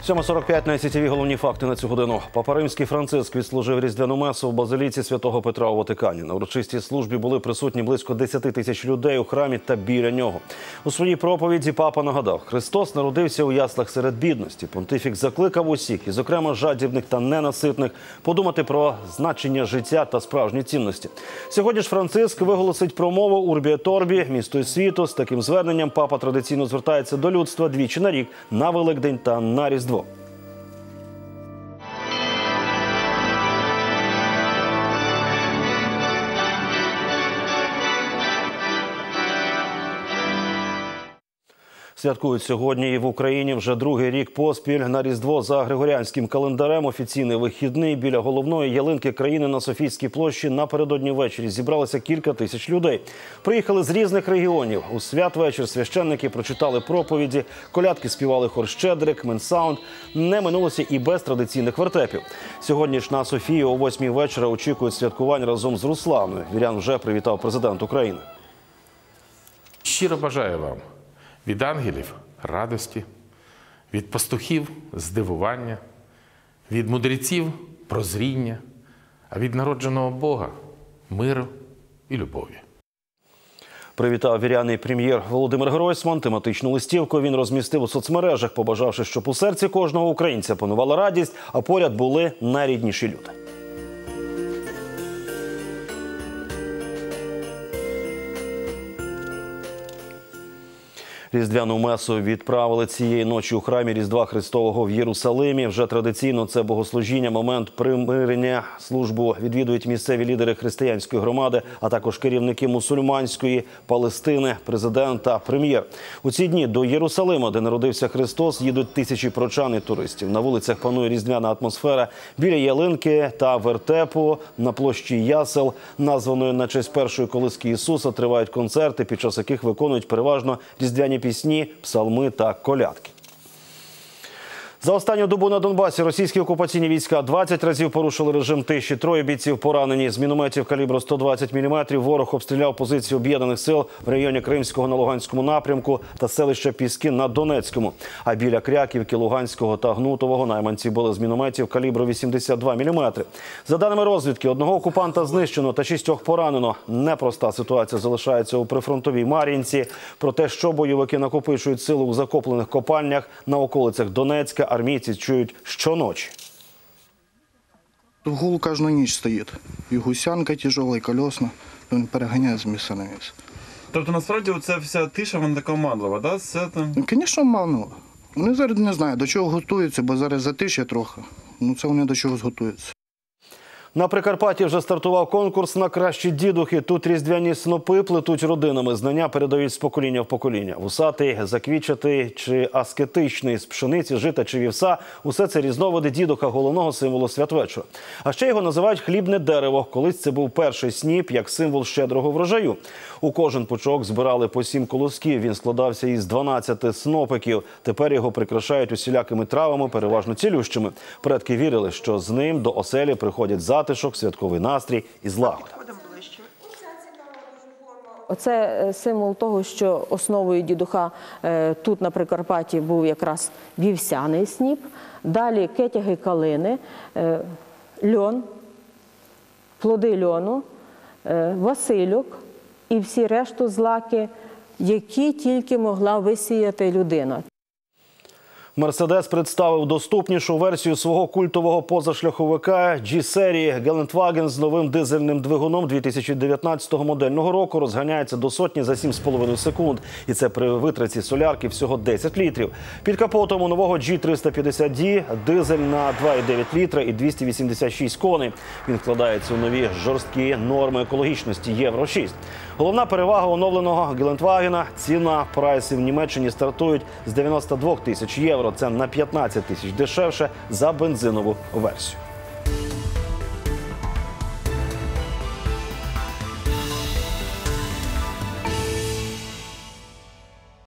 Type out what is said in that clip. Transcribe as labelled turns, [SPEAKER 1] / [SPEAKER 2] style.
[SPEAKER 1] 7:45 на СІТВ. Головні факти на цю годину. Папа Римський Франциск відслужив різдвяну месу в базиліці Святого Петра у Ватикані. На урочистій службі були присутні близько 10 тисяч людей у храмі та біля нього. У своїй проповіді папа нагадав, Христос народився у яслах серед бідності. Понтифік закликав усіх, і зокрема жадібних та ненаситних, подумати про значення життя та справжні цінності. Сьогодні ж Франциск виголосить промову «Урбі et Орбі» місту і світу. З таким зверненням папа традиційно звертається до людства двічі на рік – на Великдень та на Різдво. Святкують сьогодні і в Україні вже другий рік поспіль. На Різдво за григоріанським календарем офіційний вихідний. Біля головної ялинки країни на Софійській площі напередодні ввечері зібралося кілька тисяч людей. Приїхали з різних регіонів. У святвечір священники прочитали проповіді, колядки співали хор «Щедрик», «Менсаунд». Не минулося і без традиційних вертепів. Сьогодні ж на Софію о 8-й вечора очікують святкувань разом з Русланою. Вірян вже привітав президент України.
[SPEAKER 2] Щиро бажаю вам від ангелів – радості, від пастухів – здивування, від мудреців – прозріння, а від народженого Бога – миру і любові.
[SPEAKER 1] Привітав віряний прем'єр Володимир Гройсман. Тематичну листівку він розмістив у соцмережах, побажавши, щоб у серці кожного українця панувала радість, а поряд були найрідніші люди. Різдвяну месу відправили цієї ночі у храмі Різдва Христового в Єрусалимі. Вже традиційно це богослужіння, момент примирення. Службу відвідують місцеві лідери християнської громади, а також керівники мусульманської Палестини, президент та прем'єр. У ці дні до Єрусалима, де народився Христос, їдуть тисячі прочан і туристів. На вулицях панує різдвяна атмосфера. Біля ялинки та вертепу на площі Ясел, названої на честь першої колиски Ісуса, тривають концерти, під час яких виконують переважно різдвяні пісні, псалми та колядки. За останню добу на Донбасі російські окупаційні війська 20 разів порушили режим тиші. 3 бійців поранені. З мінометів калібру 120 мм ворог обстріляв позиції об'єднаних сил в районі Кримського на Луганському напрямку та селища Піски на Донецькому. А біля Кряківки, Луганського та Гнутового найманці били з мінометів калібру 82 мм. За даними розвідки, одного окупанта знищено та 6 поранено. Непроста ситуація залишається у прифронтовій Мар'їнці. Про те, що бойовики накопичують сили у закоплених копальнях на околицях Донецька, армійці чують щоночі.
[SPEAKER 3] Гул кожну ніч стоїть. І гусянка тяжела, і колесна. Він переганяє з місця на місце.
[SPEAKER 4] Тобто, насправді, оця вся тиша, вона така оманлива, так?
[SPEAKER 3] Ну, звісно, оманлива. Вони зараз не знають, до чого готуються, бо зараз затишя трохи. Ну, це вони до чогось готуються.
[SPEAKER 1] На Прикарпатті вже стартував конкурс на кращі дідухи. Тут різдвяні снопи плетуть родинами. Знання передають з покоління в покоління. Вусатий, заквітчатий чи аскетичний, з пшениці, жита чи вівса – усе це різновиди дідуха, головного символу святвечора. А ще його називають хлібне дерево. Колись це був перший сніп, як символ щедрого врожаю. У кожен пучок збирали по 7 колосків. Він складався із 12 снопиків. Тепер його прикрашають усілякими травами, переважно цілющими. Предки вірили, що з ним до оселі приходять затишок, святковий настрій і злагода.
[SPEAKER 5] Оце символ того, що основою дідуха тут на Прикарпатті був якраз вівсяний сніп, далі кетяги калини, льон, плоди льону, васильок і всі решту злаки, які тільки могла висіяти людина.
[SPEAKER 1] Мерседес представив доступнішу версію свого культового позашляховика G-серії. Гелендваген з новим дизельним двигуном 2019 модельного року розганяється до сотні за 7,5 секунд. І це при витраті солярки всього 10 літрів. Під капотом у нового G350D дизель на 2,9 літра і 286 коней. Він вкладається у нові жорсткі норми екологічності Євро-6. Головна перевага оновленого Гелендвагена – ціна. Прайси в Німеччині стартують з 92 тисяч євро. Це на 15 тисяч дешевше за бензинову версію.